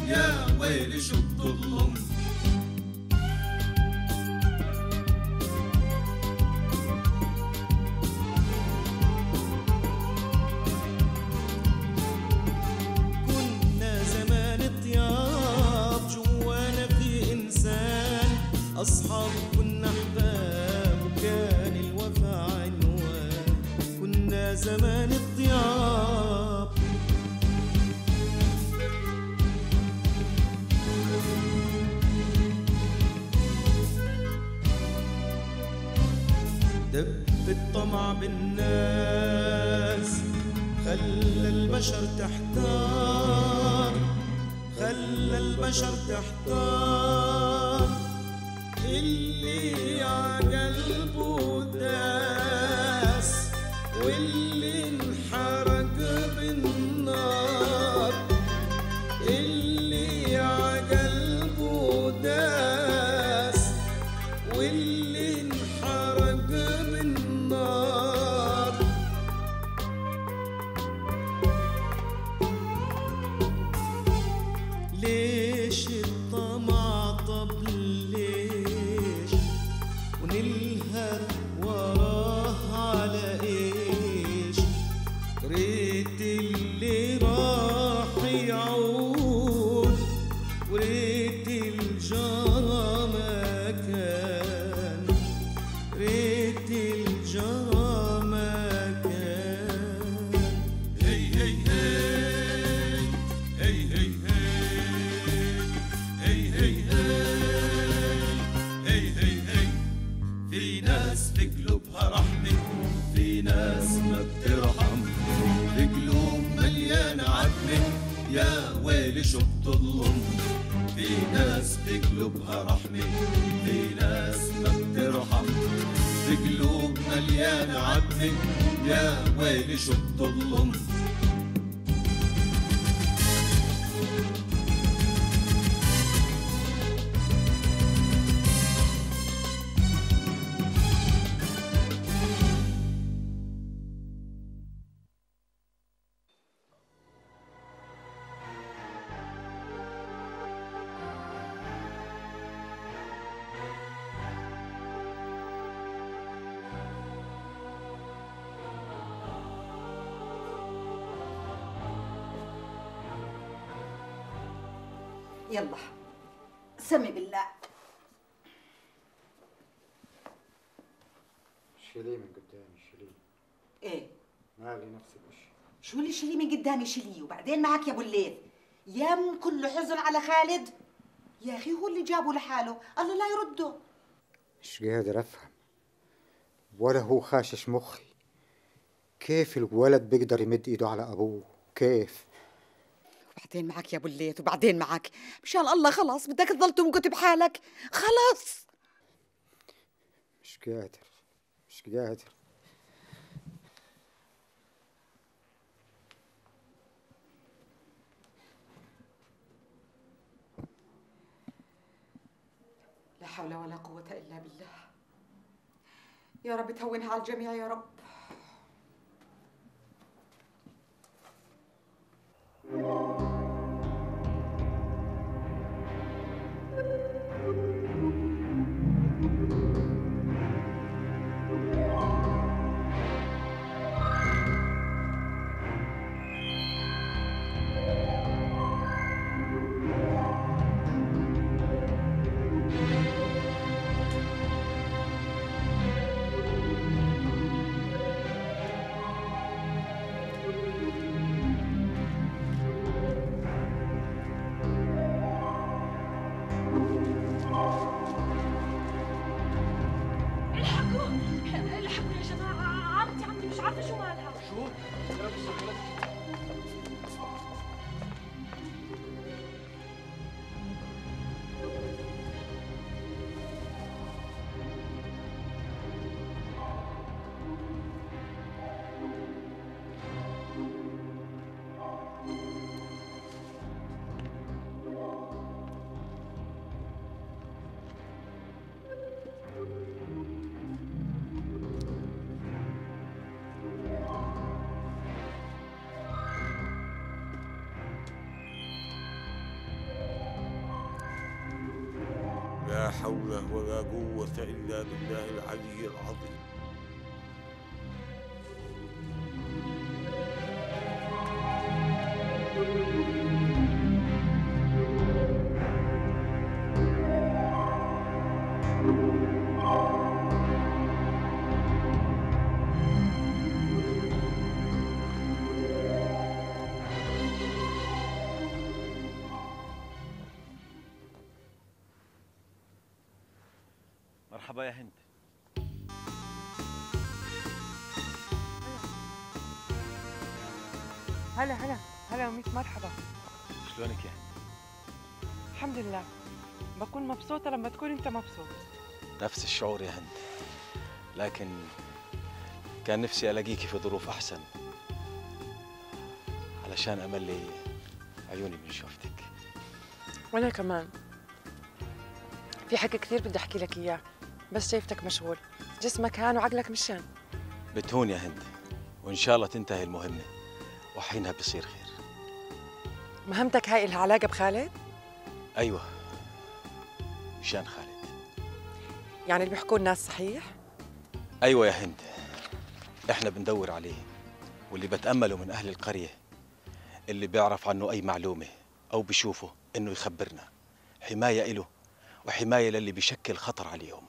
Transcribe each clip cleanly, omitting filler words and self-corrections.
يا ويلي شو بتظلم. كنا زمان طياب جوانا في إنسان، أصحاب كنا أحباب وكان الوفا عنوان. كنا زمان الطياب دب الطمع بالناس خلى البشر تحتار، خلى البشر تحتار. اللي عقلبه داس واللي انحرق بالنار، اللي عقلبه داس واللي انحرق بالنار. ليش الطمع؟ طب ليش ونلهث وراه على ايش؟ ريت اللي راح يعود وريت الجرى ما كان، ريت الجرى ما كان. هي هي هي هي هي هي هي هي هي هي. في ناس في قلوبها رحمة، في ناس ما بترحم، في قلوب مليانة عتمة يا ويلي شو بتظلم. في ناس في قلوبها رحمة، في ناس ما بترحم، في قلوب مليانة عتمة يا ويلي شو بتظلم. يلا سمي بالله. شيليه من قدامي شيليه. ايه مالي نفسي بوشي. شو اللي شيليه من قدامي؟ شيليه وبعدين معك يا ابو الليث. يم كله حزن على خالد. يا اخي هو اللي جابه لحاله، الله لا يرده. مش قادر افهم ولا هو خاشش مخي. كيف الولد بيقدر يمد ايده على ابوه؟ كيف؟ وبعدين معك يا ابو الليث وبعدين معك. مشان الله خلاص بدك تضل تمكت بحالك خلاص. مش قادر مش قادر. لا حول ولا قوة إلا بالله. يا رب تهونها على الجميع يا رب. لا حول ولا قوة إلا بالله العلي العظيم. مرحبا يا هند. هلا وميت مرحبا. شلونك يا هند؟ الحمد لله، بكون مبسوطة لما تكون أنت مبسوط. نفس الشعور يا هند، لكن كان نفسي ألاقيكي في ظروف أحسن علشان أملي عيوني من شوفتك. وأنا كمان في حكي كثير بدي أحكي لك إياه، بس شايفتك مشغول، جسمك هان وعقلك مشان. بتهون يا هند، وإن شاء الله تنتهي المهمة وحينها بيصير خير. مهمتك هاي إلها علاقة بخالد؟ أيوة، مشان خالد. يعني اللي بيحكوا الناس صحيح؟ أيوة يا هند، إحنا بندور عليه، واللي بتأمله من أهل القرية اللي بيعرف عنه أي معلومة أو بيشوفه إنه يخبرنا، حماية إله وحماية للي بيشكل خطر عليهم.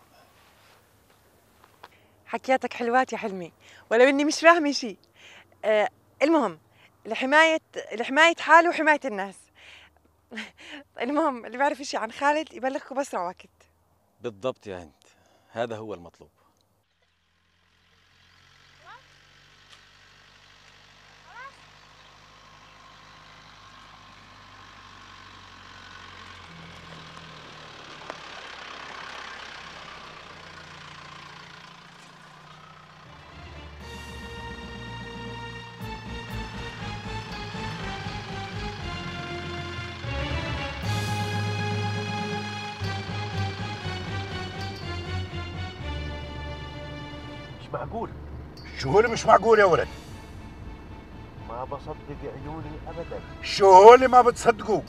حكياتك حلوات يا حلمي، ولو إني مش فاهمة شيء. المهم لحماية حاله وحماية الناس. المهم اللي بيعرف شيء عن خالد يبلغكم بأسرع وقت. بالضبط يا هند، هذا هو المطلوب. معقول؟ شو اللي مش معقول يا ولد؟ ما بصدق عيوني ابدا. شو اللي ما بتصدقوه؟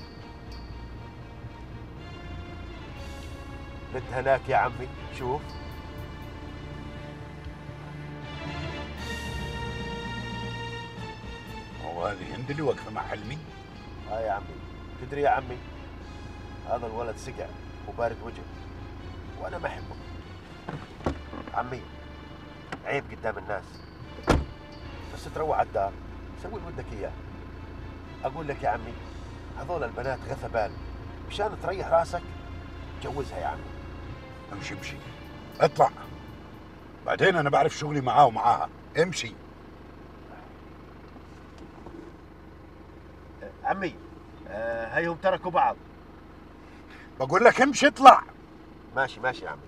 انت هناك يا عمي، شوف. وهذه هند اللي واقفه مع حلمي؟ يا عمي، تدري يا عمي، هذا الولد سقع وبارد وجه وانا ما احبه. عمي عيب قدام الناس، بس تروح على الدار سوي اللي بدك اياه. اقول لك يا عمي، هذول البنات غثبان، مشان تريح راسك جوزها يا عمي. امشي امشي، اطلع، بعدين انا بعرف شغلي معاه ومعاها. امشي. عمي هيهم تركوا بعض. بقول لك امشي اطلع. ماشي ماشي يا عمي.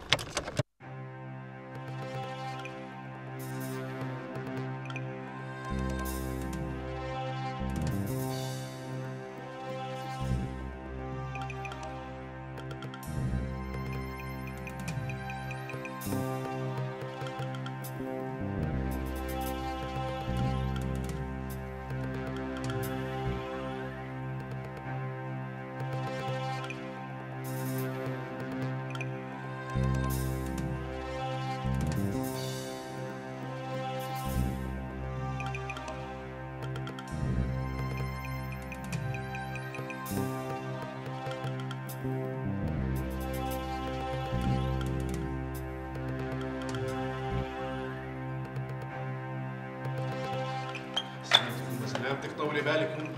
سلامتك، طولي بالك.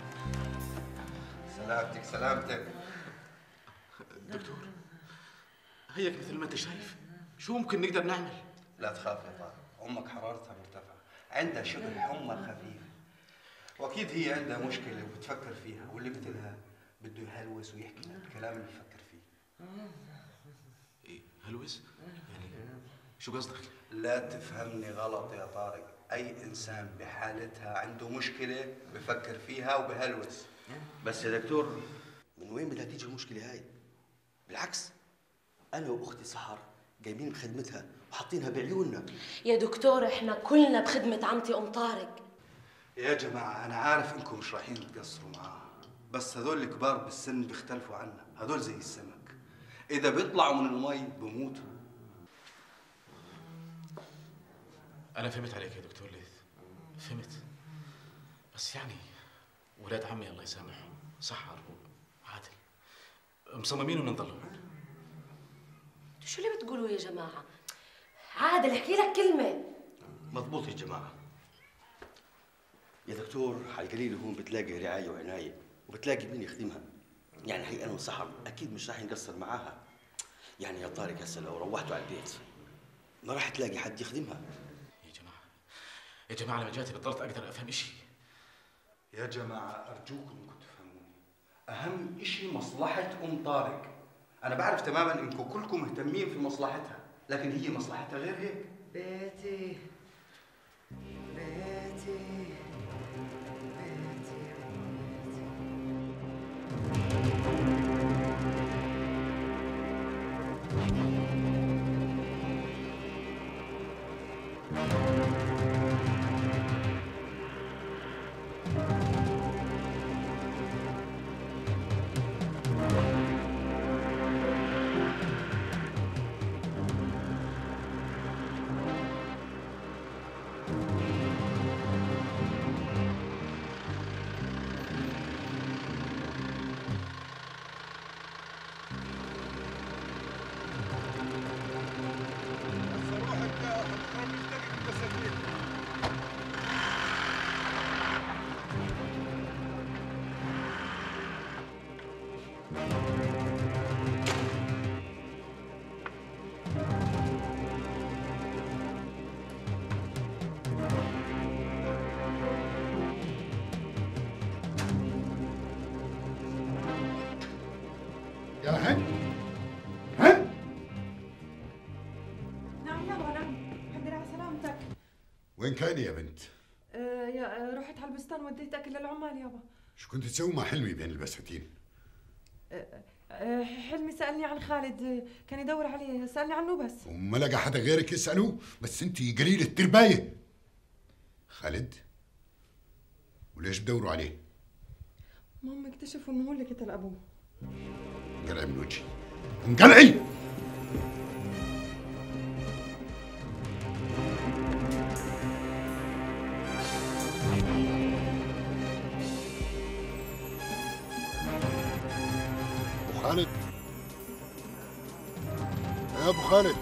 سلامتك سلامتك. دكتور، هيك مثل ما انت شايف، شو ممكن نقدر نعمل؟ لا تخاف يا طارق، امك حرارتها مرتفعه، عندها شبه حمى خفيفه، واكيد هي عندها مشكله وبتفكر فيها، واللي مثلها بده يهلوس ويحكي الكلام اللي بفكر فيه. ايه هلوس؟ يعني شو قصدك؟ لا تفهمني غلط يا طارق، اي انسان بحالتها عنده مشكله بفكر فيها وبهلوس. بس يا دكتور، من وين بدها تيجي المشكله هاي؟ بالعكس، انا واختي سحر جايبين بخدمتها وحاطينها بعيوننا. يا دكتور احنا كلنا بخدمه عمتي ام طارق. يا جماعه انا عارف انكم مش رايحين تقصروا معاها، بس هذول الكبار بالسن بيختلفوا عنا، هذول زي السمك. اذا بيطلعوا من المي بموتوا. انا فهمت عليك يا دكتور ليث، فهمت. بس يعني ولاد عمي الله يسامحهم سحر وعادل مصممين انه نضل هون. شو اللي بتقولوا يا جماعه؟ عادل احكي لك كلمه. مضبوط يا جماعه يا دكتور، على القليل هون بتلاقي رعايه وعنايه وبتلاقي مين يخدمها. يعني هي انا وسحر اكيد مش راح نقصر معاها. يعني يا طارق هسه لو روحتوا على البيت ما راح تلاقي حد يخدمها. يا جماعه لما جاتي بالضبط اقدر افهم اشي. يا جماعه ارجوكم تفهموني، اهم اشي مصلحه ام طارق. انا بعرف تماما انكم كلكم مهتمين في مصلحتها، لكن هي مصلحتها غير هيك. بيتي بيتي يا هند هند. نعم يابا نعم، الحمد لله على سلامتك. وين كاني يا بنت؟ رحت على البستان وديت اكل للعمال يابا. شو كنت تسوي مع حلمي بين البساتين؟ حلمي سألني عن خالد، كان يدور عليه، سألني عنه بس. وما لقى حدا غيرك يسألوه؟ بس انت قليلة الترباية. خالد؟ وليش بدوروا عليه؟ ماما اكتشفوا انه هو اللي قتل ابوه. انقلعي من وجهي، انقلعي! ابو خالد، يا ابو خالد،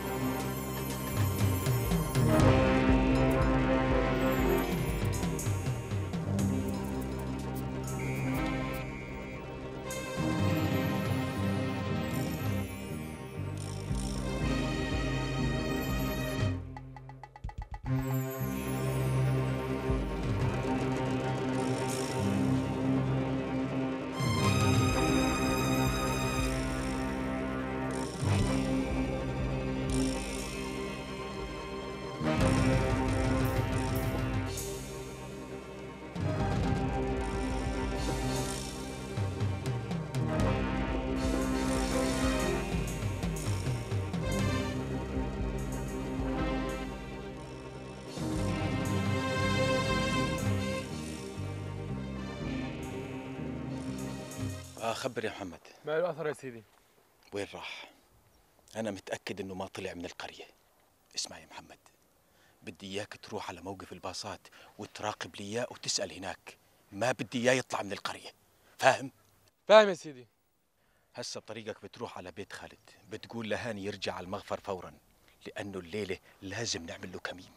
خبر يا محمد. ما له اثر يا سيدي. وين راح؟ انا متاكد انه ما طلع من القريه. اسمع يا محمد، بدي اياك تروح على موقف الباصات وتراقب لي اياه وتسال هناك، ما بدي اياه يطلع من القريه، فاهم؟ فاهم يا سيدي. هسه بطريقك بتروح على بيت خالد، بتقول لهاني يرجع على المغفر فورا، لانه الليله لازم نعمل له كمين.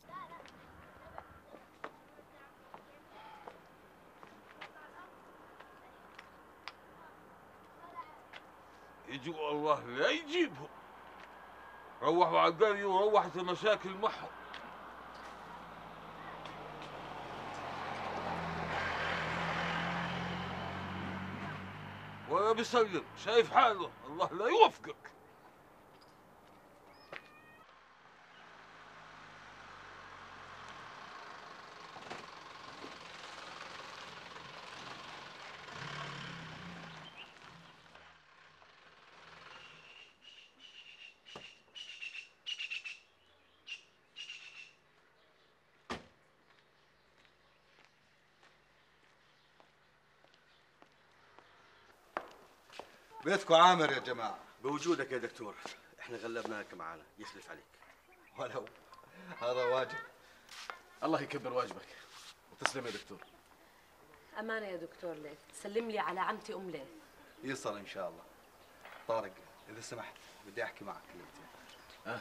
يجوا الله لا يجيبهم. روحوا على القرية وروحت المشاكل معهم. ولا بيسلم، شايف حاله، الله لا يوفقك. بيتكم عامر يا جماعة، بوجودك يا دكتور احنا غلبناك معانا، يخلف عليك. ولو هذا واجب. الله يكبر واجبك وتسلم يا دكتور. امانه يا دكتور ليث، سلم لي على عمتي ام ليث. يصل ان شاء الله. طارق اذا سمحت بدي احكي معك كلمتين.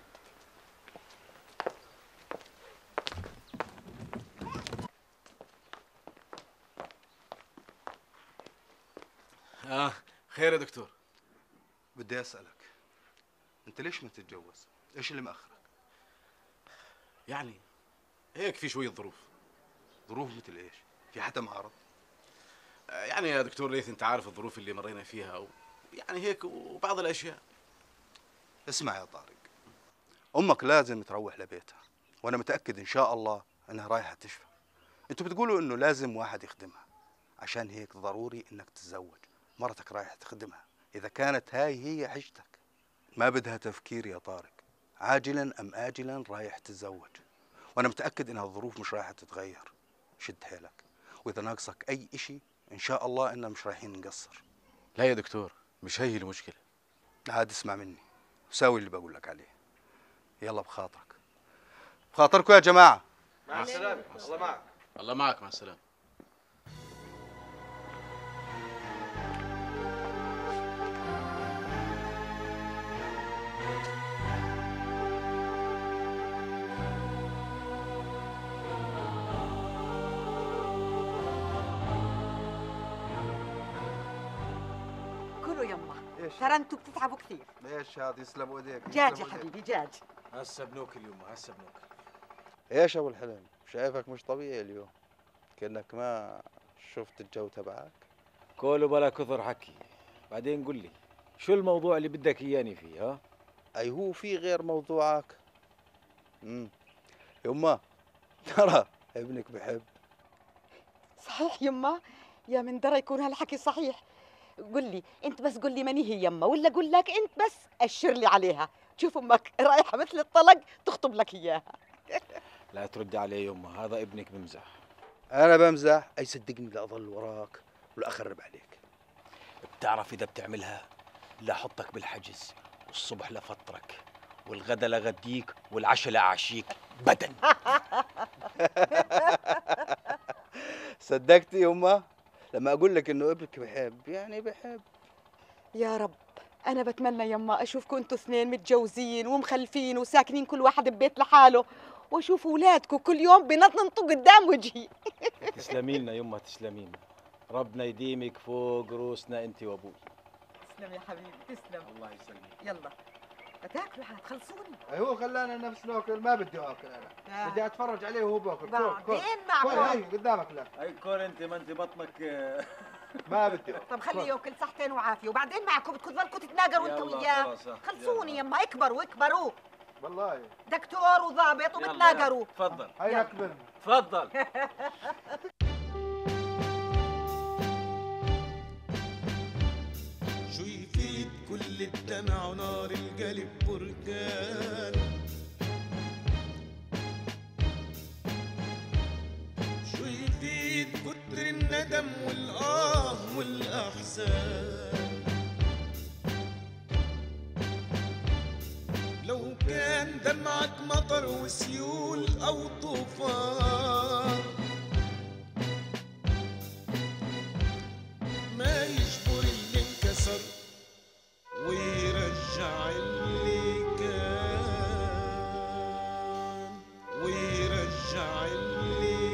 خير يا دكتور. بدي اسالك انت ليش ما تتجوز؟ ايش اللي مأخرك؟ يعني هيك في شويه ظروف. ظروف مثل ايش؟ في حدا معارض؟ يعني يا دكتور ليث انت عارف الظروف اللي مرينا فيها يعني هيك وبعض الاشياء. اسمع يا طارق، امك لازم تروح لبيتها، وانا متاكد ان شاء الله انها رايحه تشفى. انتوا بتقولوا انه لازم واحد يخدمها، عشان هيك ضروري انك تتزوج. مرتك رايحه تخدمها، اذا كانت هاي هي عشتك ما بدها تفكير يا طارق، عاجلا ام اجلا رايح تتزوج، وانا متاكد انها الظروف مش رايحه تتغير. شد حيلك، واذا ناقصك اي اشي ان شاء الله اننا مش رايحين نقصر. لا يا دكتور مش هي المشكله. عاد اسمع مني وساوي اللي بقول لك عليه. يلا بخاطرك، بخاطركم يا جماعه. مع السلامه. الله معك. الله معك. مع السلامه. كلوا يما، ترى انتوا بتتعبوا كثير. ليش هذا؟ يسلم ايديك. جاج يا حبيبي جاج. هسه بنوكل يمه، هسه بنوكل. ايش ابو الحلم؟ شايفك مش طبيعي اليوم، كأنك ما شفت الجو تبعك. كله بلا كثر حكي. بعدين قل لي شو الموضوع اللي بدك اياني فيه؟ ها؟ اي هو في غير موضوعك؟ يما ترى ابنك بحب. صحيح يما؟ يا من درى يكون هالحكي صحيح. قل لي انت بس، قل لي ماني هي يما، ولا قل لك انت بس اشر لي عليها. شوف امك رايحه مثل الطلق تخطب لك اياها. لا تردي عليه يما، هذا ابنك بمزح. انا بمزح؟ اي صدقني لا اضل وراك ولا اخرب عليك. بتعرف اذا بتعملها لا احطك بالحجز، والصبح لفطرك، والغدا لغديك، والعشاء لاعشيك بدن. صدقتي يما لما اقول لك انه ابنك بحب؟ يعني بحب. يا رب انا بتمنى يما اشوفكم انتوا اثنين متجوزين ومخلفين وساكنين كل واحد ببيت لحاله، واشوف اولادكم كل يوم بنطنطوا قدام وجهي. تسلمي لنا يما، تسلمي لنا. ربنا يديمك فوق روسنا انت وابوي. تسلم يا حبيبي تسلم. الله يسلمك. يلا بتاكلوا هتخلصوني. هو خلانا نفس ناكل، ما بدي اكل انا. بدي اتفرج عليه وهو باكل. بعدين معكم. هي قدامك. لا اي كل انت، ما انت بطنك. ما بدي. طب خليه ياكل صحتين وعافيه، وبعدين معكم بدكم تضلكم تتناقروا انت وياه. خلصوني يما، اكبروا اكبروا. والله دكتور وضابط وبتناقروا. تفضل. هيا اكبر. تفضل. شو يفيد كل الدمع ونار القلب بركان؟ شو يفيد كتر الندم والآه والأحزان؟ لو كان دمعك مطر وسيول أو طوفان، ما يجبر اللي انكسر ويرجع اللي كان، ويرجع اللي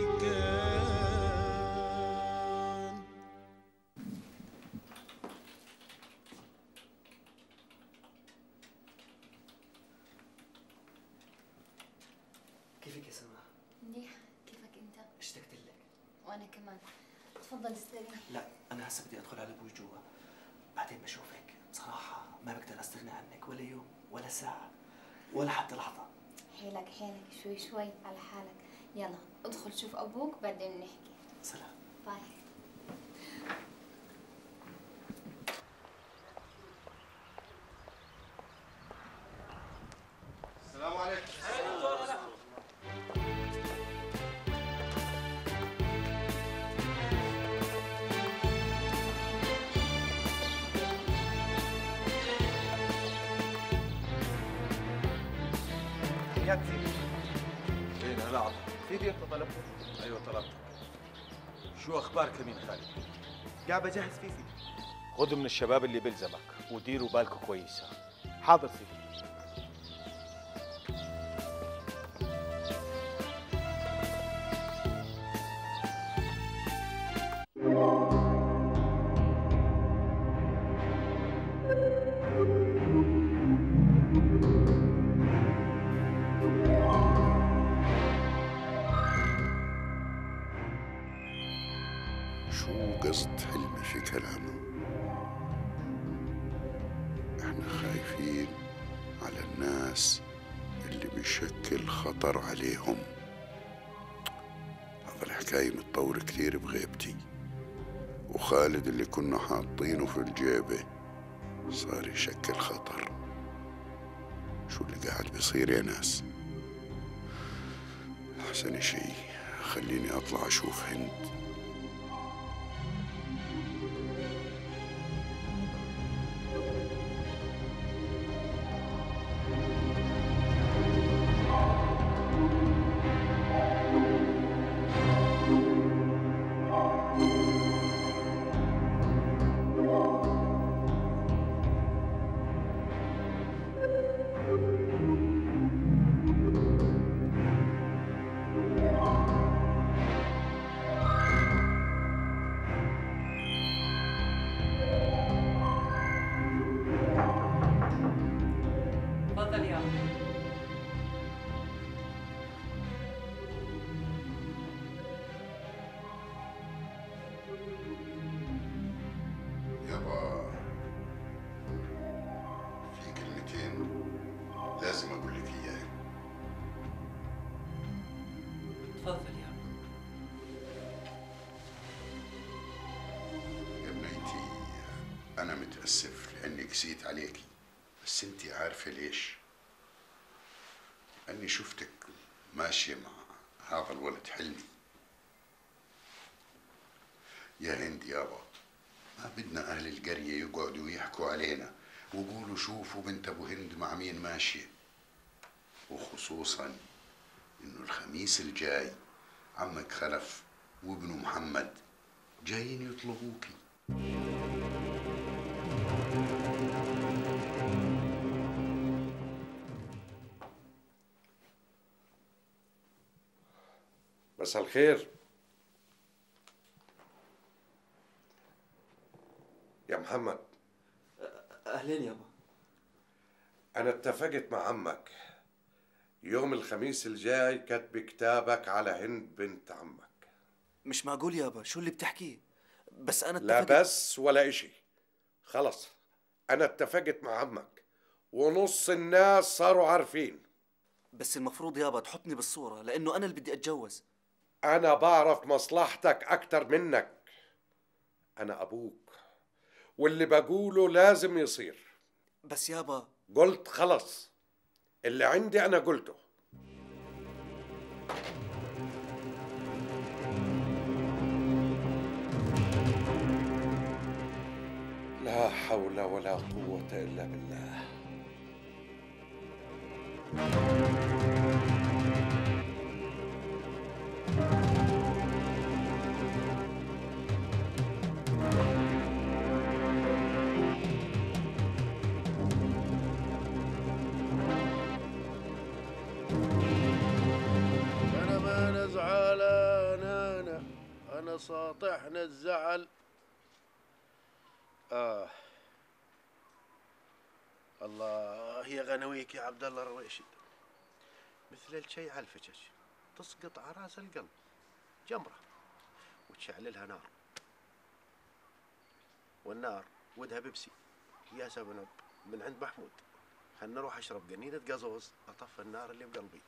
كان. كيفك يا سماح؟ منيح. كيفك انت؟ اشتقت لك. وانا كمان. تفضل استريح. لا انا هسه بدي ادخل على ابوي جوا، بعدين بشوفك. بصراحه ما بقدر استغنى عنك ولا يوم ولا ساعه ولا حتى لحظه. حيلك حيلك، شوي شوي على حالك. يلا ادخل شوف ابوك بعدين نحكي. سلام. باي. السلام عليكم. وياك سيدي. فين انا عطا؟ سيدي انت طلبته. ايوه طلبتك. شو اخبار كمين خالد؟ قاعد بجهز فيه سيدي. خذ من الشباب اللي بلزمك وديروا بالكم كويس. حاضر سيدي. شو قصد حلمي في كلامه؟ احنا خايفين على الناس اللي بيشكل خطر عليهم. هذا الحكاية متطورة كتير بغيبتي، وخالد اللي كنا حاطينه في الجيبة صار يشكل خطر. شو اللي قاعد بيصير يا ناس؟ أحسن شي خليني أطلع أشوف هند. تفضل يا يابا، في كلمتين لازم أقول لك إياها. تفضل يا يا بنيتي، أنا متأسف لأني قسيت عليكي، بس أنتي عارفة ليش؟ أني شفتك ماشية مع هذا الولد حلمي. يا هند يابا، ما بدنا أهل القرية يقعدوا يحكوا علينا ويقولوا شوفوا بنت أبو هند مع مين ماشية، وخصوصا إنه الخميس الجاي عمك خلف وابنه محمد جايين يطلبوكي. مساء الخير يا محمد. اهلين يابا. أنا اتفقت مع عمك يوم الخميس الجاي كتب كتابك على هند بنت عمك. مش معقول يابا، شو اللي بتحكيه؟ بس انا لا اتفقت. بس ولا إشي، خلص أنا اتفقت مع عمك ونص الناس صاروا عارفين. بس المفروض يابا تحطني بالصورة لأنه أنا اللي بدي أتجوز. أنا بعرف مصلحتك أكتر منك، أنا أبوك واللي بقوله لازم يصير. بس يابا قلت خلص، اللي عندي أنا قلته. لا حول ولا قوة إلا بالله. أنا ما زعلان، أنا ساطحنا الزعل. الله يا غنويك يا عبد الله رويشد، مثل الشي على الفجج تسقط على راس القلب جمرة وتشعللها نار، والنار ودها بيبسي يا سبنب من عند محمود. خلنا نروح اشرب قنينة قزوز اطفي النار اللي بقلبي.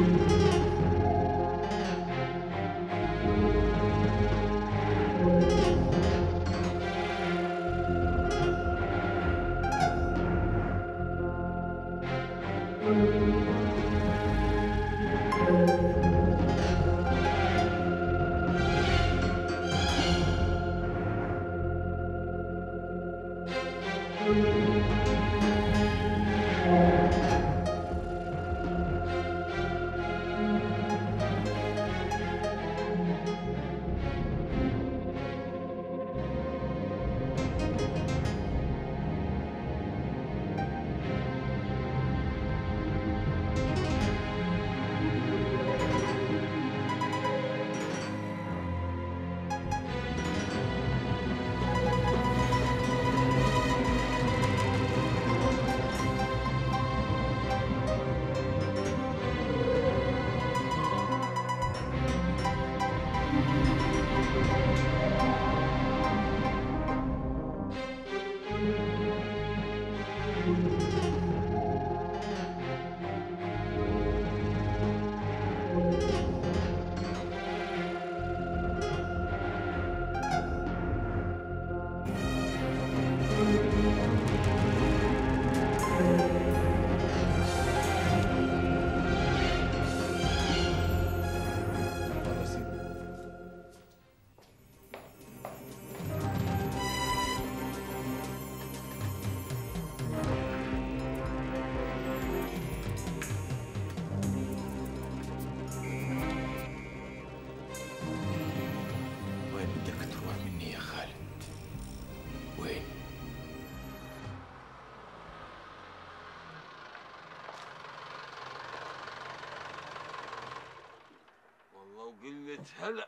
قلة هلا.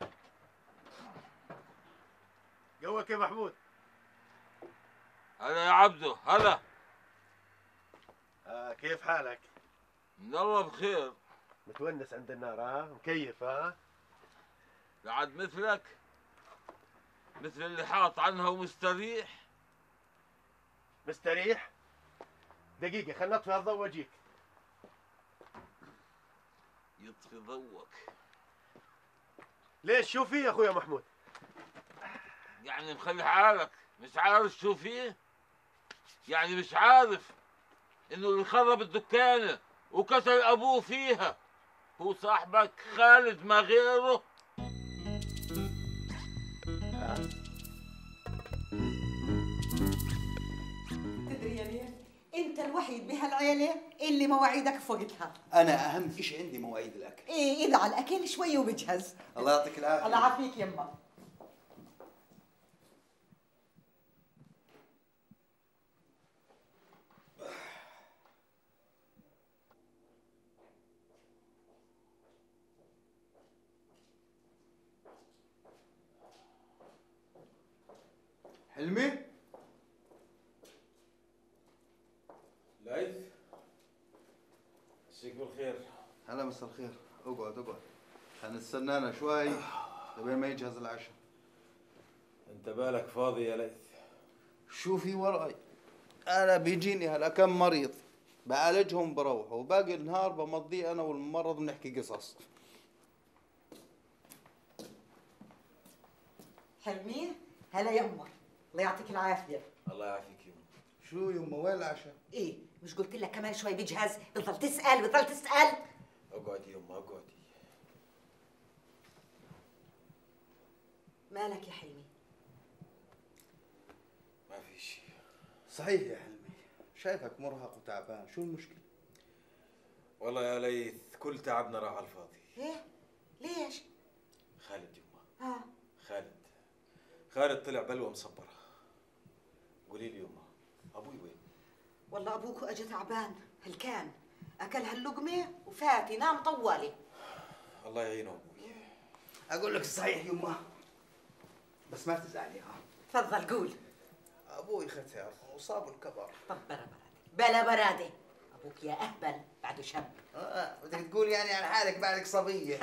قوك يا محمود. هلا يا عبدو، هلا. كيف حالك؟ من الله بخير. متونس عند النار مكيف بعد مثلك؟ مثل اللي حاط عنها ومستريح؟ مستريح؟ دقيقة خلنا نطفي الضوء واجيك. يطفي ضوك. ليش شو فيه يا اخويا محمود؟ يعني مخلي حالك مش عارف شو فيه؟ يعني مش عارف انه اللي خرب الدكانة وكسر ابوه فيها هو صاحبك خالد ما غيره؟ تدري يا ليل انت الوحيد بهالعيلة اللي مواعيدك في وقتها. انا اهم شيء عندي مواعيد الاكل. ايه اذا على الاكل شوي وبجهز. الله يعطيك العافيه. الله يعافيك يما. حلمي؟ ليث مسيك بالخير. هلا مساء الخير. اقعد اقعد. هنستنانا شوي لبين ما يجهز العشاء. انت بالك فاضي يا ليث؟ شو في وراي؟ انا بيجيني هلا كم مريض بعالجهم بروحوا وباقي النهار بمضيه انا والممرض بنحكي قصص. حلمي هلا يما. الله يعطيك العافية. الله يعافيك يما. شو يما وين العشاء؟ ايه مش قلت لك كمان شوي بيجهز؟ بتضل تسأل بتضل تسأل. اقعدي يما اقعدي. مالك يا حلمي؟ ما في شيء. صحيح يا حلمي شايفك مرهق وتعبان، شو المشكلة؟ والله يا ليث كل تعبنا راح على الفاضي. ايه؟ ليش؟ خالد يما. خالد طلع بلوى مصبرة. قولي لي يما ابوي وين؟ والله ابوك اجى تعبان هلكان، اكل هاللقمة وفات ينام طوالي. الله يعينه ابوي. اقول لك الصحيح يما بس ما تزعلي تفضل قول. ابوي ختار وصابه الكبر. طب بلا برادة. ابوك يا اهبل بعده شاب. بدك تقول يعني عن حالك بعدك صبية.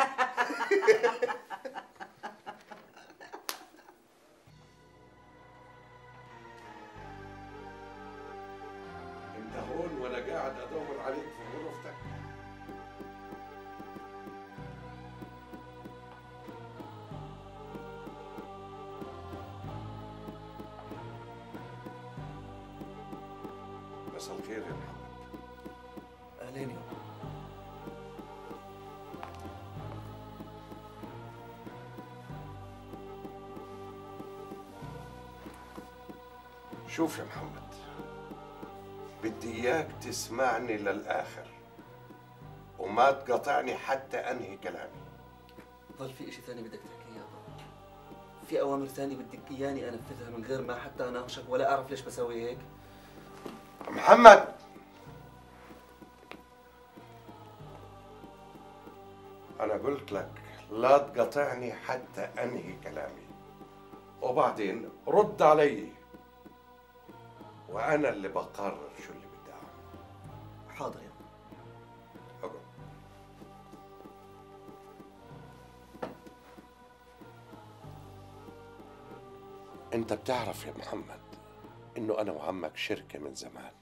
انت هون وانا قاعد ادور عليك في غرفتك. مساء الخير يا محمد. اهلين يابا. شوف يا محمد، بدي اياك تسمعني للاخر وما تقاطعني حتى انهي كلامي. ضل في اشي ثاني بدك تحكيه يابا؟ في اوامر ثانيه بدك اياني انفذها من غير ما حتى اناقشك ولا اعرف ليش بسوي هيك؟ محمد، انا قلت لك لا تقاطعني حتى انهي كلامي، وبعدين رد علي وانا اللي بقرر شو اللي بدي اعمل. حاضر يابا. اقعد. انت بتعرف يا محمد انه انا وعمك شركة من زمان،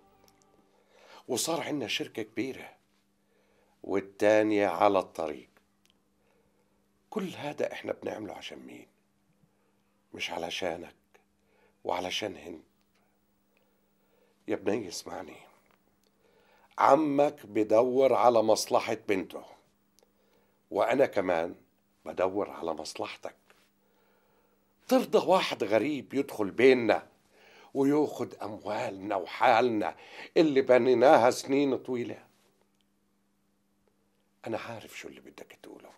وصار عندنا شركة كبيرة والتانية على الطريق. كل هذا احنا بنعمله عشان مين؟ مش علشانك وعلشان هند. يا بني اسمعني، عمك بدور على مصلحة بنته، وأنا كمان بدور على مصلحتك. ترضى واحد غريب يدخل بيننا وياخد أموالنا وحالنا اللي بنيناها سنين طويلة؟ أنا عارف شو اللي بدك تقوله.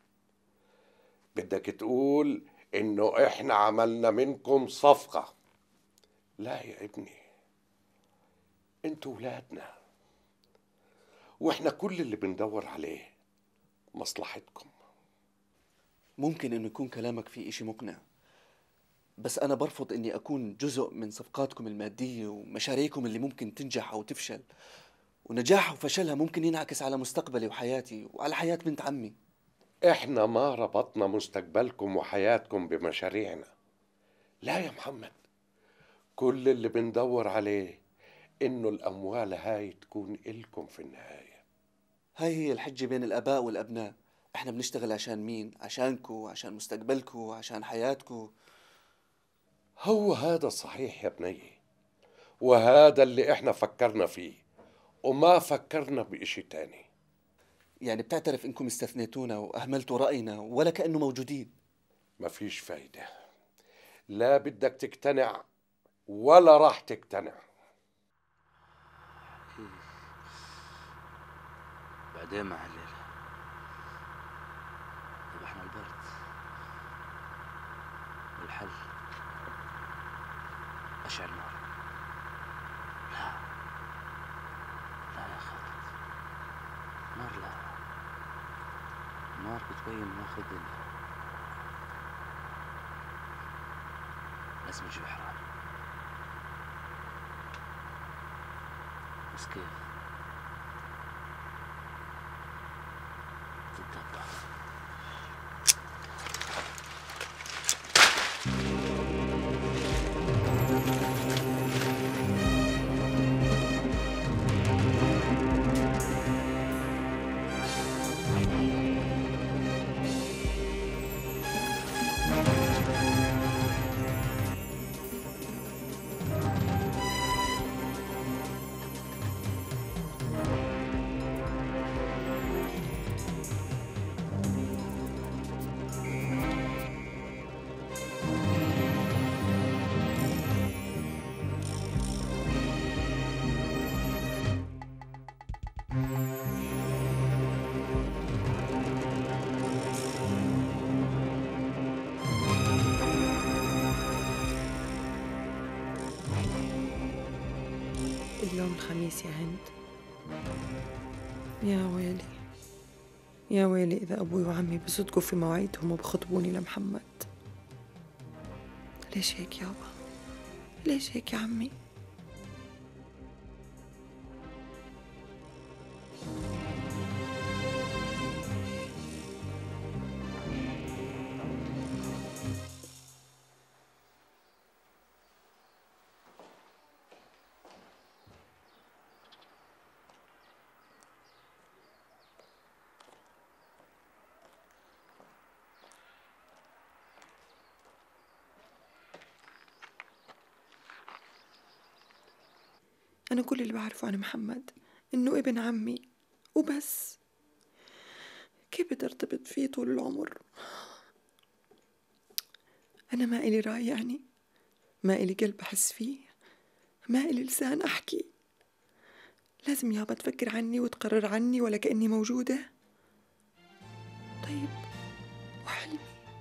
بدك تقول إنه إحنا عملنا منكم صفقة. لا يا ابني، انتوا ولادنا، واحنا كل اللي بندور عليه مصلحتكم. ممكن انه يكون كلامك فيه اشي مقنع، بس انا برفض اني اكون جزء من صفقاتكم المادية ومشاريعكم اللي ممكن تنجح او تفشل، ونجاحها وفشلها ممكن ينعكس على مستقبلي وحياتي وعلى حياة بنت عمي. احنا ما ربطنا مستقبلكم وحياتكم بمشاريعنا. لا يا محمد، كل اللي بندور عليه انه الاموال هاي تكون الكم في النهاية. هاي هي الحجة بين الاباء والابناء. احنا بنشتغل عشان مين؟ عشانكو، عشان مستقبلكو، عشان حياتكو. هو هذا صحيح يا بني، وهذا اللي احنا فكرنا فيه، وما فكرنا بإشي تاني. يعني بتعترف انكم استثنيتونا واهملتوا رأينا ولا كأنه موجودين؟ مفيش فايدة، لا بدك تقتنع ولا راح تقتنع. بعدين مع الليلة ذبحنا البرد والحل أشعل نار. لا لا يا خالد، نار لا، نار بتبين ماخذ الدنيا. لازم نجيب حرام. بس كيف؟ تتبع. اليوم الخميس يا هند. يا ويلي يا ويلي إذا أبوي وعمي بصدقوا في مواعيدهم وبخطبوني لمحمد. ليش هيك يابا؟ ليش هيك يا عمي؟ أنا كل اللي بعرفه عن محمد إنه ابن عمي وبس. كيف بدي ارتبط فيه طول العمر؟ أنا ما إلي رأي، يعني ما إلي قلب أحس فيه، ما إلي لسان أحكي. لازم يابا تفكر عني وتقرر عني ولا كأني موجودة. طيب وحلمي؟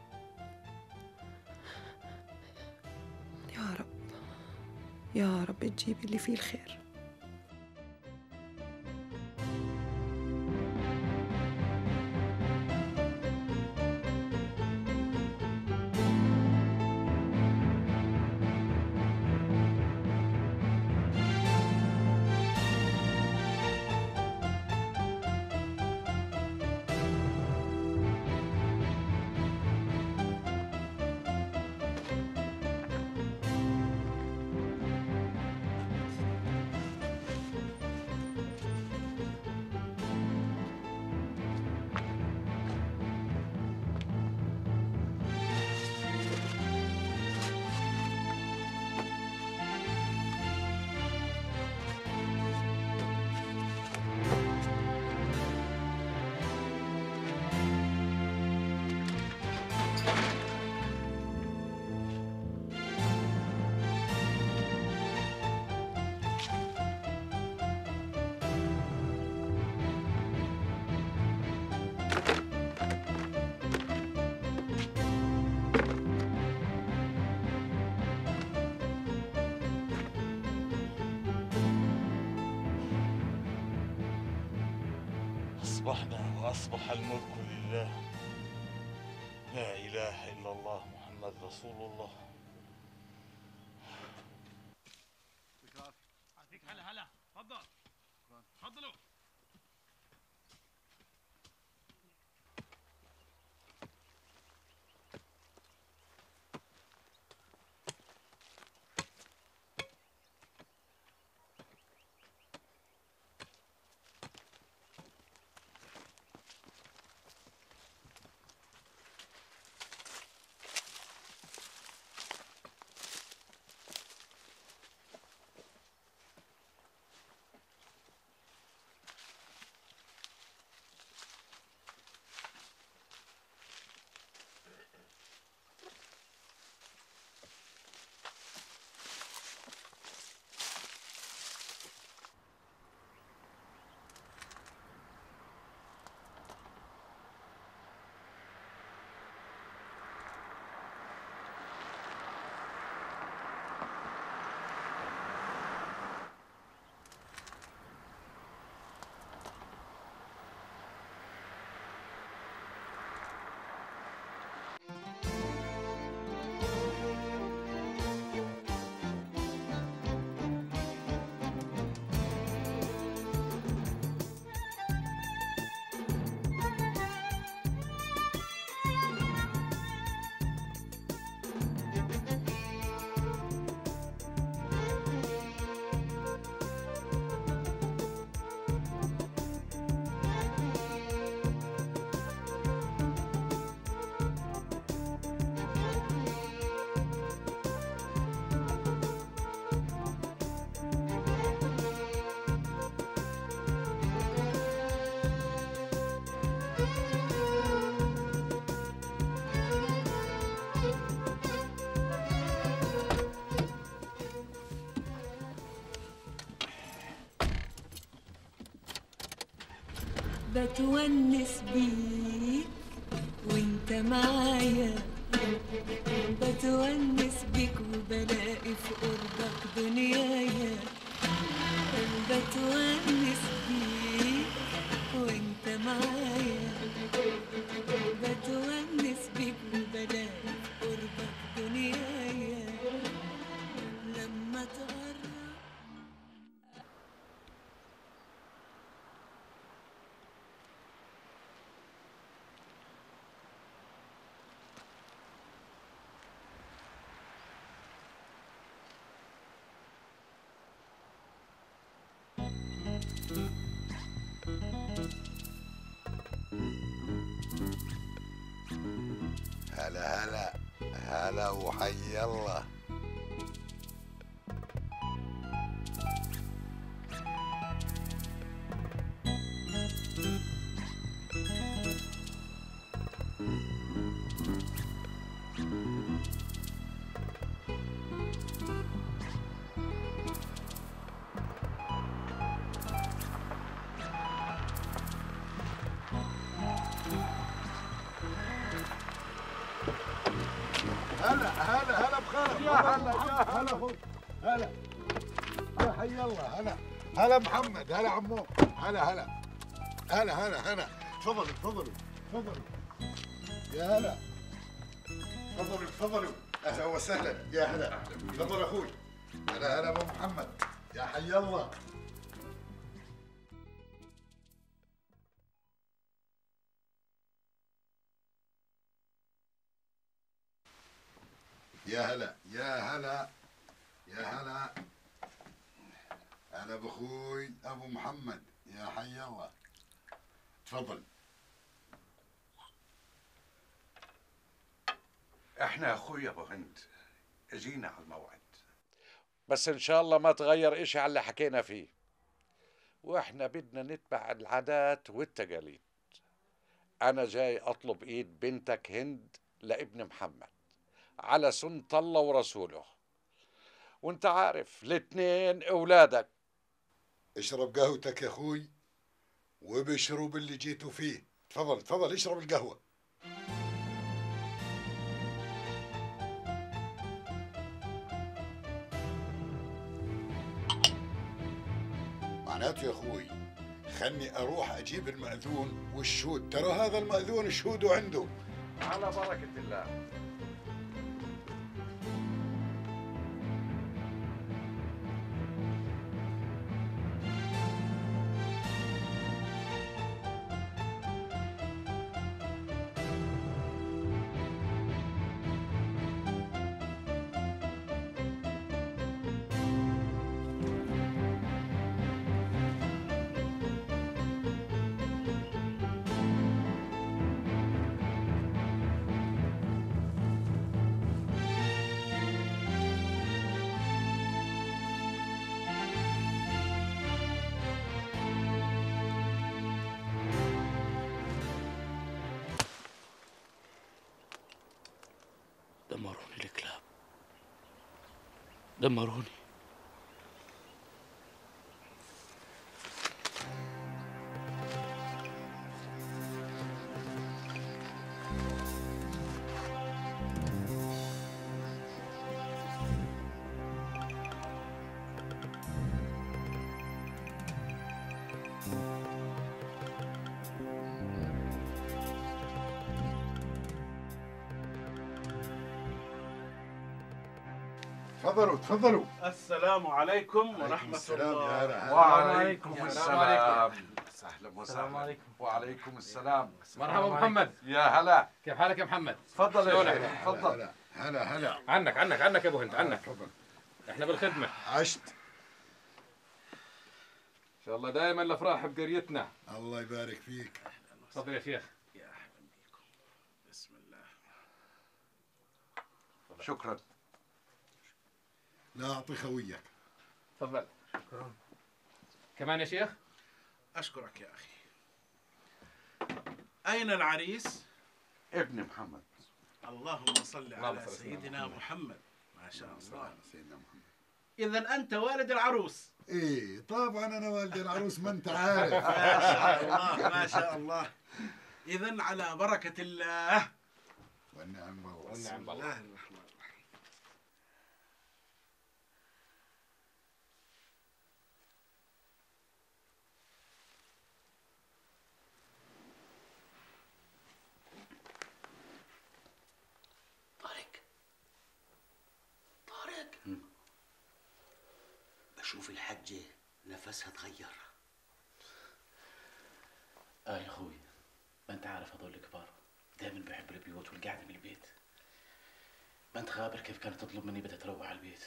يا رب يا رب تجيب اللي فيه الخير. أصبحنا وأصبح الملك لله، لا إله إلا الله محمد رسول الله. يعطيك هلا هلا، تفضل تفضلوا. بتونس بيك وانت معايا، بتونس بيك وبلاقي في قربك دنيايا، بتونس بيك وانت معايا، بتونس بيك وبلاقي في قربك دنيايا لما تغرب. هلا هلا هلا وحي الله. هلا يا حي الله. هلا محمد. هلا عمو. هلا تفضلوا يا هلا. تفضلوا اهلا وسهلا. يا هلا تفضل اخوي. هلا ابو محمد. يا حي الله. يا هلا باخوي ابو محمد. يا حي الله. تفضل. احنا يا اخوي ابو هند اجينا على الموعد، بس ان شاء الله ما تغير اشي على اللي حكينا فيه، واحنا بدنا نتبع العادات والتقاليد. انا جاي اطلب ايد بنتك هند لابن محمد على سنة الله ورسوله، وانت عارف الاتنين اولادك. اشرب قهوتك يا اخوي وبشرب اللي جيتوا فيه. تفضل اشرب القهوة. معناته يا اخوي خلني اروح اجيب المأذون والشهود. ترى هذا المأذون شهوده عنده. على بركة الله. دمروني الكلاب، دمروني. تفضلوا. السلام عليكم ورحمة الله. وعليكم السلام. اهلا وسهلا. وعليكم السلام. مرحبا محمد. يا هلا. كيف حالك يا محمد؟ تفضل شلونك؟ يا تفضل. هلا عنك يا ابو هند، عنك. احنا بالخدمة. عشت. ان شاء الله دائما الافراح بقريتنا. الله يبارك فيك. تفضل يا شيخ. يا اهلا بكم. بسم الله. شكرا. لا اعطي خويك. تفضل. شكرا. كمان يا شيخ؟ اشكرك يا اخي. اين العريس؟ ابن محمد. اللهم صل على سيدنا محمد. ما شاء الله. سيدنا محمد. اذا انت والد العروس. ايه طبعا انا والد العروس، ما انت عارف. ما شاء الله. اذا على بركة الله. والنعم بالله. بسم الله الرحمن الرحيم. بشوف الحجة نفسها تغير. يا اخوي، ما انت عارف هذول الكبار دائما بيحبوا البيوت والقعده بالبيت. ما انت خابر كيف كانت تطلب مني بدها تروح على البيت.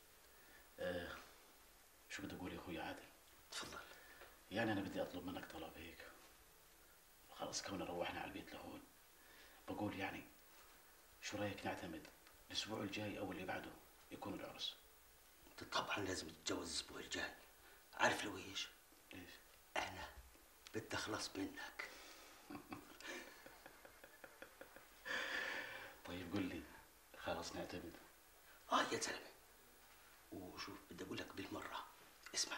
شو بدي اقول يا اخوي عادل؟ تفضل. يعني انا بدي اطلب منك طلب هيك. خلص كوننا روحنا على البيت لهون، بقول يعني شو رايك نعتمد الاسبوع الجاي او اللي بعده يكون العرس؟ طبعا لازم تتجوز الاسبوع الجاي. عارف لو ايش؟ ليش؟ انا بدي اخلص منك. طيب قل لي خلاص نعتمد. يا زلمه. وشوف بدي اقول لك بالمره، اسمع.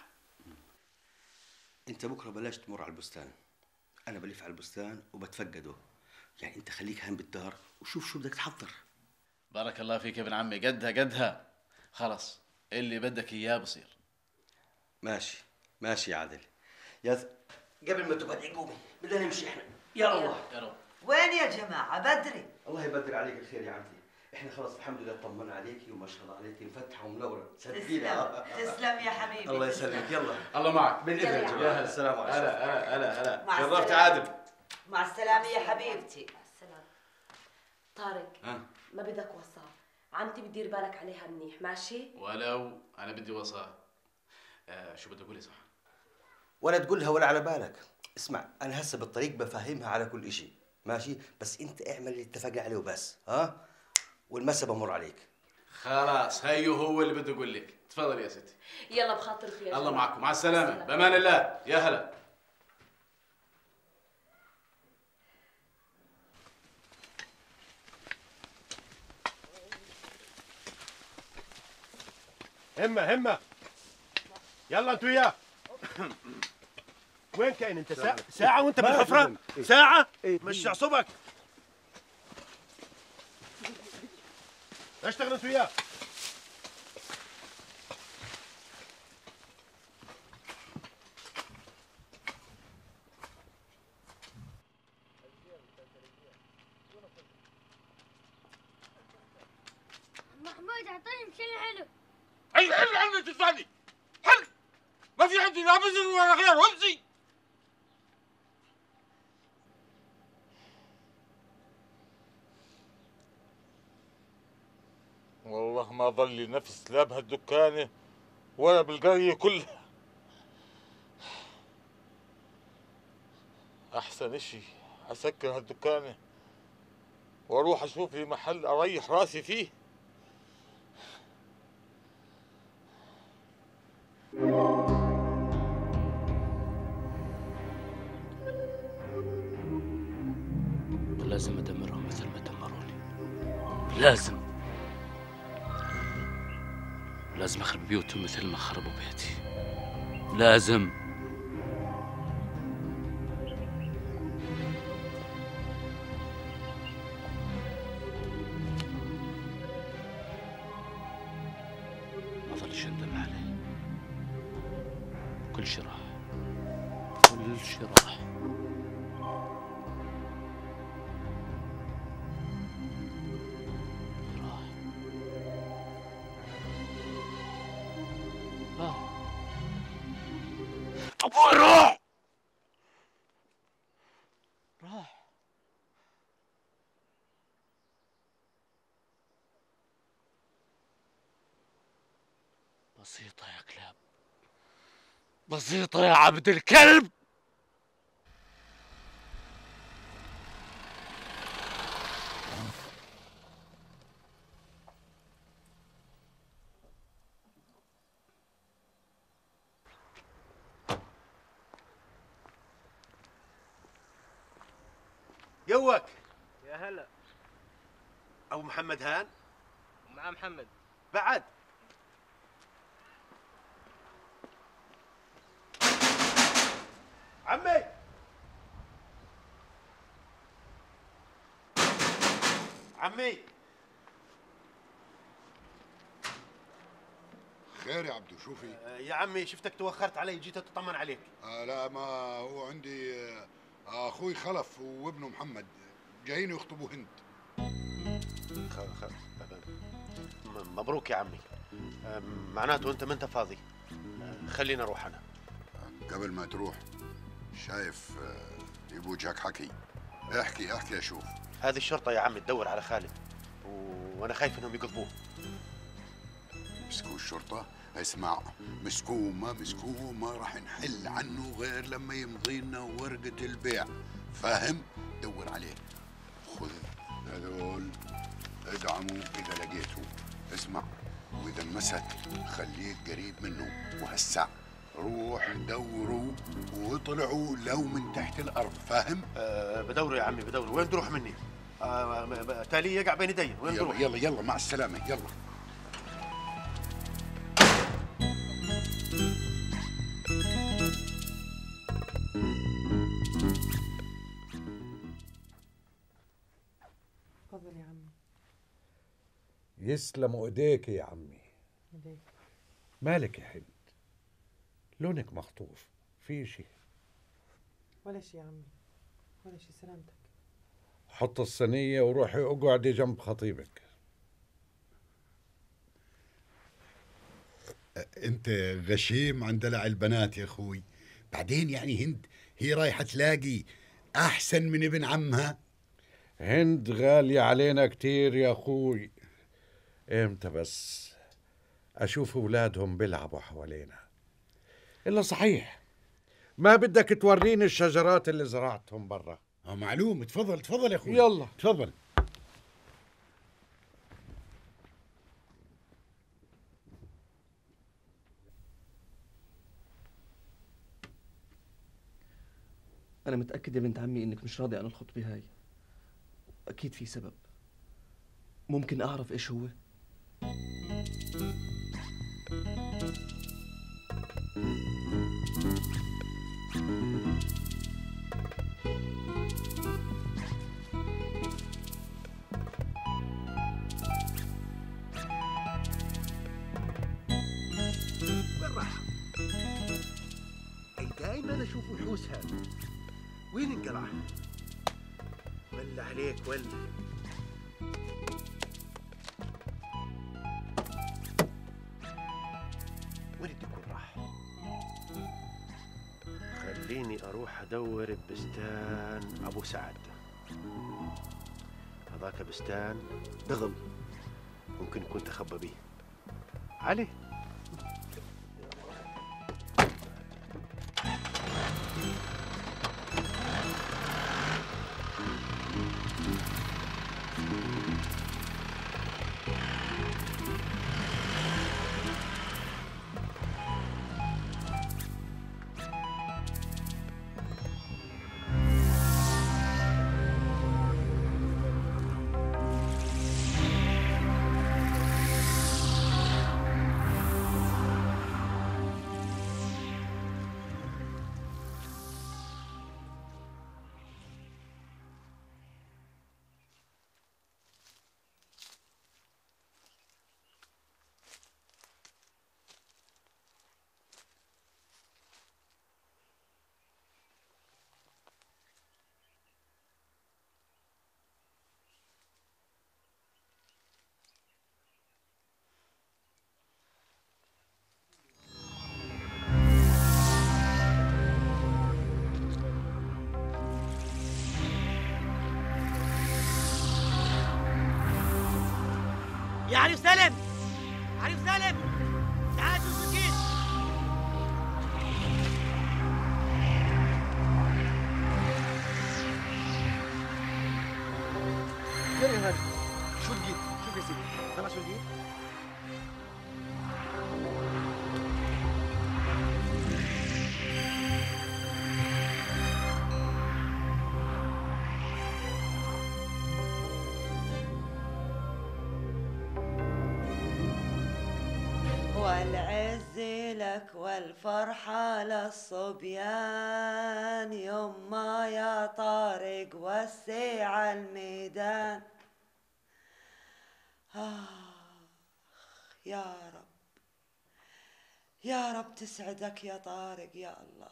انت بكره بلاش تمر على البستان، انا بلف على البستان وبتفقده. يعني انت خليك هان بالدار وشوف شو بدك تحضر. بارك الله فيك يا ابن عمي، قدها قدها. خلاص اللي بدك اياه بصير. ماشي ماشي يا عادل. قبل ما تبعد قومي بدنا نمشي احنا. يا الله يا رب. وين يا جماعة بدري؟ الله يبدل عليك الخير يا عمتي. احنا خلاص الحمد لله طمنا عليكي وما شاء الله عليكي مفتحه ومنوره. تسلم يا حبيبي. الله يسلمك. يلا الله معك. بالاذن يا جماعه. السلام عليكم. هلا مع شرفت السلامة. عادل. مع السلامة يا حبيبتي. مع السلامة. طارق ها ما بدك وصاة، عمتي بتدير بالك عليها منيح، ماشي؟ ولو انا بدي وصاه. شو بدي اقول؟ صح ولا تقولها ولا على بالك. اسمع انا هسه بالطريق بفهمها على كل اشي ماشي، بس انت اعمل اللي اتفقنا عليه وبس. ها والمسا بمر عليك. خلاص هيو هو اللي بدي اقول لك. تفضل يا ستي. يلا بخاطرك يا الله جماعة. معكم. مع السلامه. بامان الله. يا هلا. همة يلا انتوا وياه. وين كاين انت؟ ساعة وانت بالحفرة؟ ساعة؟ مشي عصبك. اشتغل انتوا وياه. محمود اعطيني مشي حلو. حل عني تدفعني. حل. ما في عندي لا بزر ولا غير. وامشي. والله ما ضل لي نفس لا بهالدكانة ولا بالقرية كلها. أحسن إشي أسكر هالدكانة وأروح أشوف لي محل أريح راسي فيه. لازم أدمرهم مثل ما دمروني. لازم أخرب بيوتهم مثل ما خربوا بيتي. لازم. ما ظلش أندم عليه. كل شي راح. كل شي راح. أبوي روح. راح. بسيطة يا كلاب. بسيطة يا عبد الكلب. جوك يا هلا. ابو محمد هان ومعاه محمد بعد. عمي عمي. خير يا عبدو شو في؟ يا عمي شفتك توخرت علي جيت اطمن عليك. لا ما هو عندي اخوي خلف وابنه محمد جايين يخطبوا هند. مبروك يا عمي. معناته انت ما انت فاضي. خلينا اروح انا. قبل ما تروح شايف بوجهك حكي. احكي اشوف. هذه الشرطة يا عمي تدور على خالد وانا خايف انهم يقضبوه. مسكوه الشرطة؟ اسمع، مسكوه ما راح نحل عنه غير لما يمضي لنا ورقة البيع، فاهم؟ دور عليه. خذ هذول ادعموا اذا لقيته. اسمع، واذا مسك خليك قريب منه، وهسع روح دوروا واطلعوا لو من تحت الارض، فاهم؟ بدوروا يا عمي بدوروا. وين تروح مني؟ تالي يقع بين يدي. وين تروح؟ يلا مع السلامة. يلا تفضل يا عمي. يسلموا ايديك يا عمي. مالك يا هند؟ لونك مخطوف، في شيء؟ ولا شيء يا عمي، ولا شيء، سلامتك. حط الصينية وروحي اقعدي جنب خطيبك. انت غشيم عن دلع البنات يا اخوي. بعدين يعني هند هي رايحة تلاقي احسن من ابن عمها. هند غالية علينا كتير يا اخوي. امتى بس اشوف اولادهم بيلعبوا حوالينا؟ الا صحيح، ما بدك توريني الشجرات اللي زرعتهم برا؟ معلوم. تفضل تفضل يا اخوي. يلا تفضل. أنا متأكد يا بنت عمي إنك مش راضي عن الخطبة هاي. أكيد في سبب. ممكن أعرف إيش هو؟ وين راح؟ أي دايما أشوف الحوس هذا، وين انقلع؟ ولا عليك ولا. وين يكون راح؟ خليني أروح أدور ببستان أبو سعد. هذاك بستان دغم، ممكن يكون تخبى بيه. علي يا عريف سالم، عريف سالم، تعال شوف الكيس. فين هذا؟ شو لقيت؟ شوف يا سيدي، طلع شو لقيت؟ والعز لك والفرحة للصبيان، يما يا طارق وسع الميدان. يا رب يا رب تسعدك يا طارق يا الله.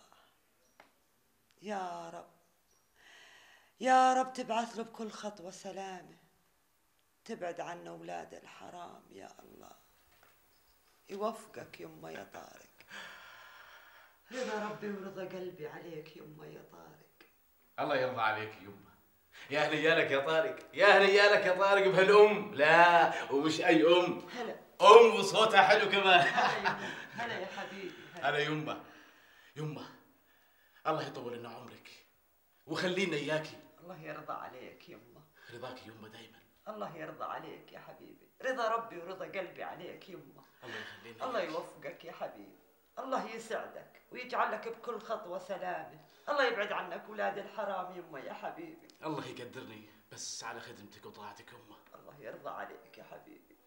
يا رب يا رب تبعث له بكل خطوة سلامة، تبعد عنا أولاد الحرام يا الله. يوفقك يما يا طارق. رضا ربي ورضا قلبي عليك يما يا طارق. الله يرضى عليك يما. يا هنيالك يا طارق، يا هنيالك يا طارق بهالأم. لا ومش أي أم، هلا أم وصوتها حلو كمان. هلا يا حبيبي. هلا يما. يما الله يطول لنا عمرك وخلينا إياكي. الله يرضى عليك يما. رضاك يما دايما. الله يرضى عليك يا حبيبي. رضا ربي ورضا قلبي عليك يما. الله يخلينا. الله يوفقك يا حبيبي. الله يسعدك ويجعل لك بكل خطوة سلامة. الله يبعد عنك أولاد الحرام يما يا حبيبي. الله يقدرني بس على خدمتك وطاعتك يما. الله يرضى عليك يا حبيبي.